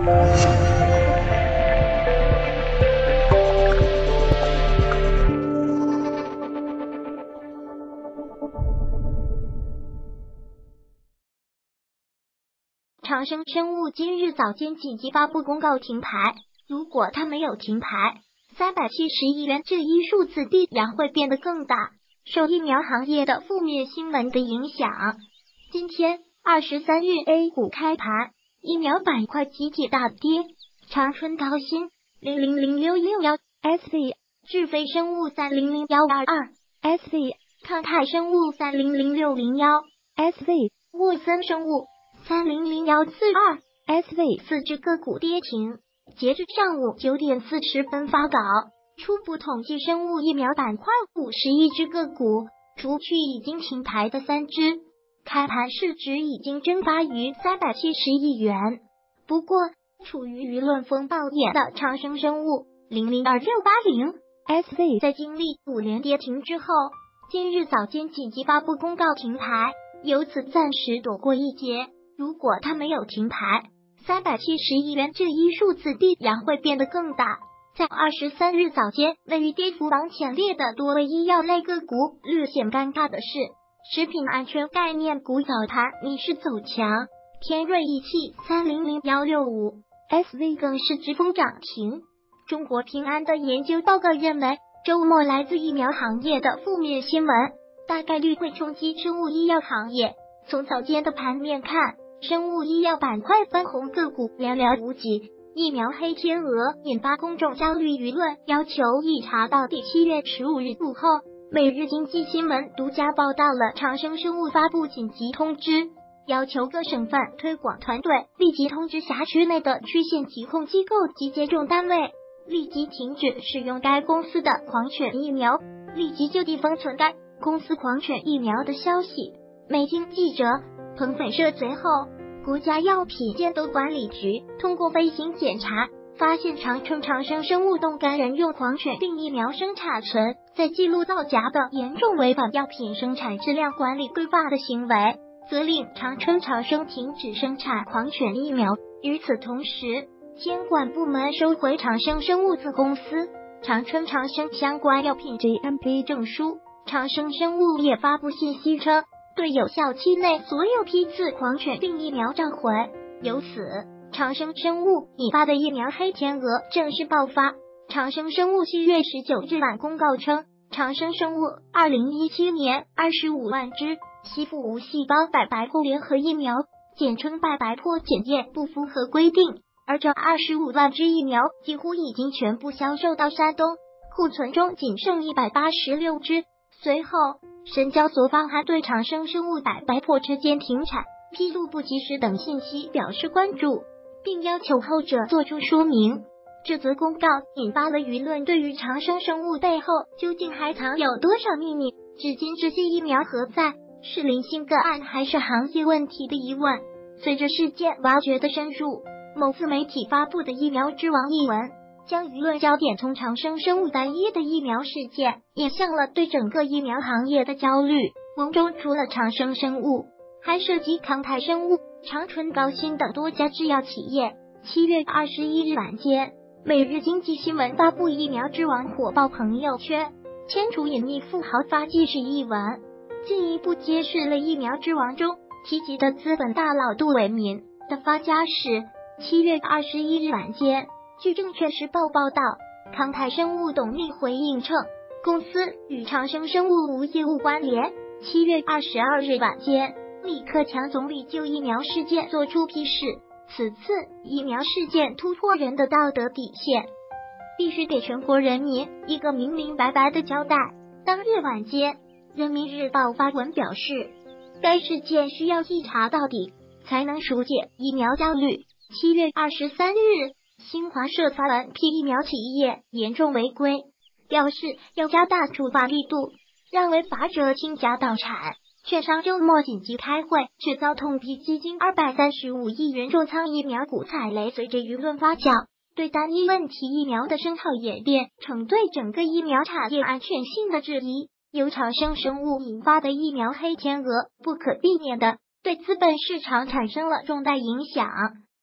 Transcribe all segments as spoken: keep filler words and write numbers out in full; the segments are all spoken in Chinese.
长生生物今日早间紧急发布公告停牌，如果它没有停牌，三百七十亿元这一数字必然会变得更大。受疫苗行业的负面新闻的影响，今天二十三日 A 股开盘，疫苗板块集体大跌，长春高新零零零六六幺 S V、智飞生物三零零幺二二 S V、康泰生物三零零六零幺 S V、沃森生物三零零幺四二 S V 四只个股跌停。截至上午九点四十分发稿，初步统计生物疫苗板块五十一只个股，除去已经停牌的三只，开盘市值已经蒸发逾三百七十亿元。不过，处于舆论风暴眼的长生生物零零二六八零 S V 在经历五连跌停之后，今日早间紧急发布公告停牌，由此暂时躲过一劫。如果它没有停牌，三百七十亿元这一数字必然会变得更大。在二十三日早间，位于跌幅榜前列的多位医药类个股，略显尴尬的是，食品安全概念股早盘逆势走强，天瑞仪器三零零幺六五 S V 更是直封涨停。中国平安的研究报告认为，周末来自疫苗行业的负面新闻大概率会冲击生物医药行业。从早间的盘面看，生物医药板块分红个股寥寥无几，疫苗黑天鹅引发公众焦虑舆论，要求一查到底。七月十五日午后，每日经济新闻独家报道了长生生物发布紧急通知，要求各省份推广团队立即通知辖区内的区县疾控机构及接种单位，立即停止使用该公司的狂犬疫苗，立即就地封存该公司狂犬疫苗的消息。美经记者彭斐社随后，国家药品监督管理局通过飞行检查，发现长春长生生物动干人用狂犬病疫苗生产存在记录造假的严重违反药品生产质量管理规范的行为，责令长春长生停止生产狂犬疫苗。与此同时，监管部门收回长生生物子公司长春长生相关药品 G M P 证书。长生生物也发布信息称，对有效期内所有批次狂犬病疫苗召回。由此，长生生物引发的疫苗黑天鹅正式爆发。长生生物七月十九日晚公告称，长生生物二零一七年二十五万支吸附无细胞白白破联合疫苗，简称白白破检验不符合规定，而这二十五万支疫苗几乎已经全部销售到山东，库存中仅剩一百八十六支。随后，深交所方还对长生生物白白破之间停产、披露不及时等信息表示关注，并要求后者做出说明。这则公告引发了舆论对于长生生物背后究竟还藏有多少秘密，至今这些疫苗何在，是零星个案还是行业问题的疑问。随着事件挖掘的深入，某自媒体发布的疫苗之王一文将舆论焦点从长生生物单一的疫苗事件引向了对整个疫苗行业的焦虑。文中除了长生生物，还涉及康泰生物、长春高新等多家制药企业。七月二十一日晚间，每日经济新闻发布疫苗之王火爆朋友圈，千除隐秘富豪发迹是一文，进一步揭示了疫苗之王中提及的资本大佬杜伟民的发家史。七月二十一日晚间，据证券时报报道，康泰生物董秘回应称，公司与长生生物无业务关联。七月二十二日晚间，李克强总理就疫苗事件作出批示，此次疫苗事件突破人的道德底线，必须给全国人民一个明明白白的交代。当日晚间，人民日报发文表示，该事件需要一查到底，才能疏解疫苗焦虑。七月二十三日，新华社发文批疫苗企业严重违规，表示要加大处罚力度，让违法者倾家荡产。券商周末紧急开会，却遭痛批基金二百三十五亿元重仓疫苗股踩雷。随着舆论发酵，对单一问题疫苗的声讨演变成对整个疫苗产业安全性的质疑。由长生生物引发的疫苗黑天鹅，不可避免的对资本市场产生了重大影响。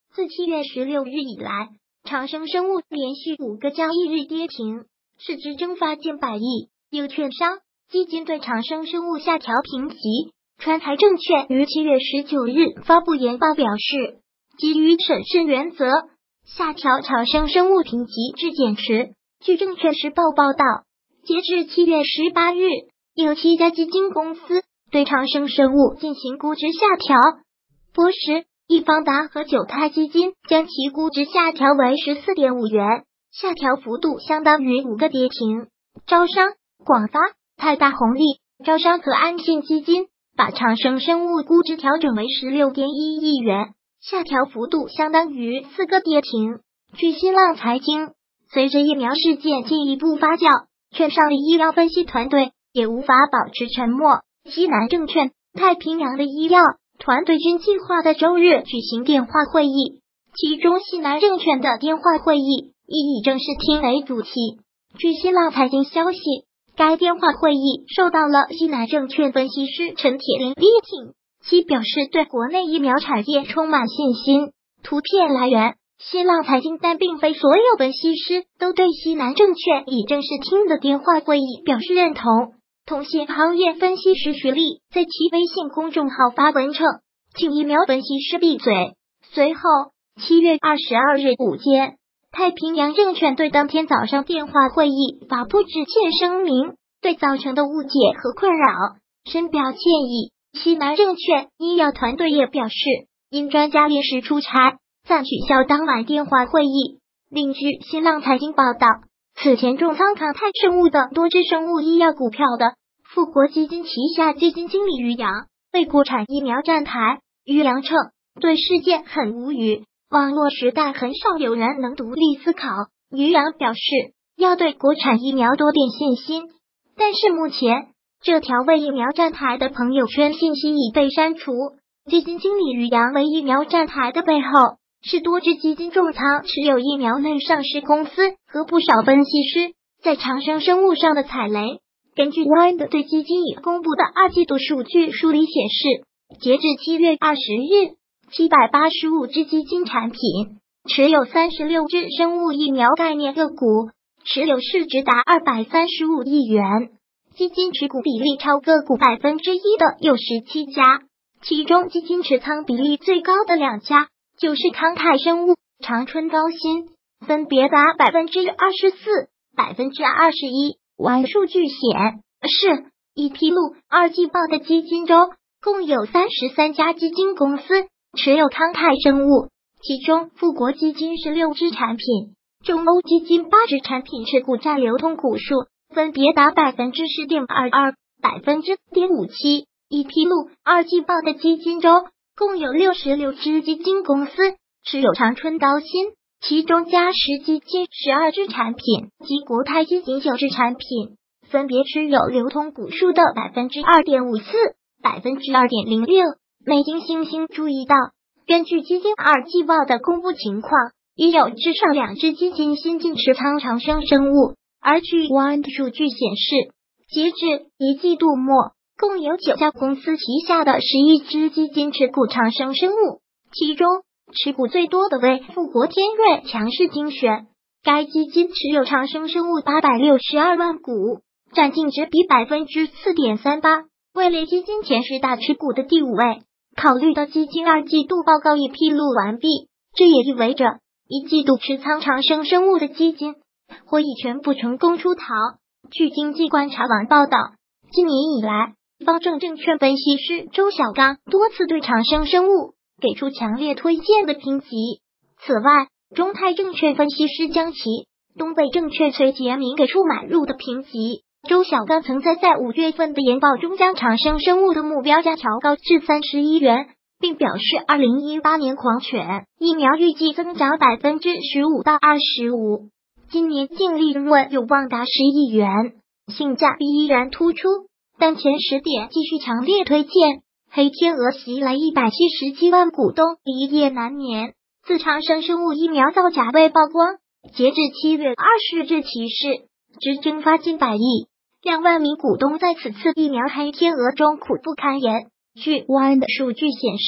自七月十六日以来，长生生物连续五个交易日跌停，市值蒸发近百亿。有券商、基金对长生生物下调评级。川财证券于七月十九日发布研报表示，基于审慎原则，下调长生生物评级至减持。据证券时报报道，截至七月十八日，有七家基金公司对长生生物进行估值下调。博时、易方达和九泰基金将其估值下调为 十四点五元，下调幅度相当于五个跌停。招商、广发、泰大红利、招商和安信基金把长生生物估值调整为 十六点一亿元，下调幅度相当于四个跌停。据新浪财经，随着疫苗事件进一步发酵，券商的医疗分析团队也无法保持沉默。西南证券、太平洋的医药团队均计划在周日举行电话会议，其中西南证券的电话会议以以正视听为主题。据新浪财经消息，该电话会议受到了西南证券分析师陈铁林力挺，其表示对国内疫苗产业充满信心。图片来源：新浪财经。但并非所有分析师都对西南证券以正视听的电话会议表示认同。通信行业分析师徐丽在其微信公众号发文称，请疫苗分析师闭嘴。随后，七月二十二日午间，太平洋证券对当天早上电话会议发布致歉声明，对造成的误解和困扰深表歉意。西南证券医药团队也表示，因专家临时出差，暂取消当晚电话会议。另据新浪财经报道，此前重仓康泰生物等多只生物医药股票的富国基金旗下基金经理于洋为国产疫苗站台。于洋称，对事件很无语，网络时代很少有人能独立思考。于洋表示，要对国产疫苗多点信心，但是目前这条为疫苗站台的朋友圈信息已被删除。基金经理于洋为疫苗站台的背后，是多只基金重仓持有疫苗类上市公司和不少分析师在长生生物上的踩雷。根据 Wind 对基金已公布的二季度数据梳理显示，截至七月二十日，七百八十五只基金产品持有三十六只生物疫苗概念个股，持有市值达二百三十五亿元。基金持股比例超个股百分之一的有十七家，其中基金持仓比例最高的两家就是康泰生物、长春高新，分别达百分之二十四、百分之二十一。完数据显示，已披露二季报的基金中，共有三十三家基金公司持有康泰生物，其中富国基金十六只产品，中欧基金八只产品持股占流通股数分别达百分之十点二二、百分之点五七。已披露二季报的基金中，共有六十六只基金公司持有长春高新，其中嘉实基金十二只产品及国泰基金九只产品，分别持有流通股数的百分之二点五四、百分之二点零六。美金星星注意到，根据基金二季报的公布情况，已有至少两只基金新进持仓长生生物。而据 Wind 数据显示，截至一季度末，共有九家公司旗下的十一只基金持股长生生物，其中持股最多的为富国天瑞强势精选，该基金持有长生生物八百六十二万股，占净值比百分之四点三八，位列基金前十大持股的第五位。考虑到基金二季度报告已披露完毕，这也意味着一季度持仓长生生物的基金或已全部成功出逃。据经济观察网报道，今年以来，方正证券分析师周小刚多次对长生生物给出强烈推荐的评级。此外，中泰证券分析师江琦、东北证券崔杰明给出买入的评级。周小刚曾在在五月份的研报中将长生生物的目标价调高至三十一元，并表示二零一八年狂犬疫苗预计增长百分之十五到二十五，今年净利润有望达十亿元，性价比依然突出。但前十点继续强烈推荐。黑天鹅袭来一百七十七万股东，一夜难眠。自长生生物疫苗造假被曝光，截至七月二十日起市值蒸发近百亿，两万名股东在此次疫苗黑天鹅中苦不堪言。据 Wind 数据显示，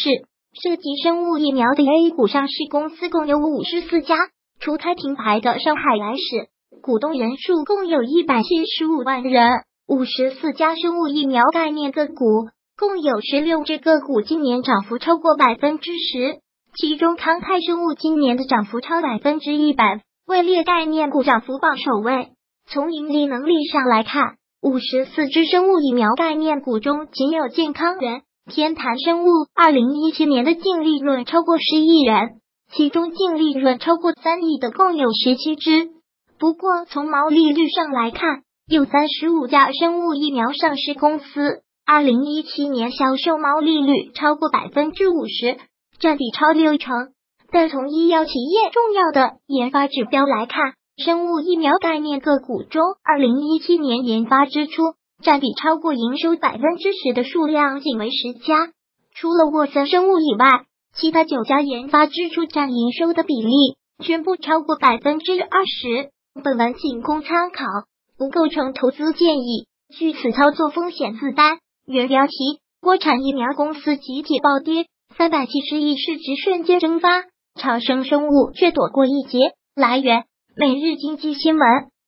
涉及生物疫苗的 A 股上市公司共有五十四家，除开停牌的上海来时，股东人数共有一百七十五万人。五十四家生物疫苗概念个股，共有十六只个股今年涨幅超过百分之十，其中康泰生物今年的涨幅超百分之一百，位列概念股涨幅榜首位。从盈利能力上来看，五十四只生物疫苗概念股中，仅有健康人、天坛生物二零一七年的净利润超过十亿元，其中净利润超过三亿的共有十七只。不过从毛利率上来看，有三十五家生物疫苗上市公司二零一七年销售毛利率超过百分之五十，占比超六成。但从医药企业重要的研发指标来看，生物疫苗概念个股中二零一七年研发支出占比超过营收百分之十的数量仅为十家，除了沃森生物以外，其他九家研发支出占营收的比例全部超过百分之二十。本文仅供参考，不构成投资建议，据此操作风险自担。原标题：国产疫苗公司集体暴跌，三百七十亿市值瞬间蒸发，长生生物却躲过一劫。来源：每日经济新闻。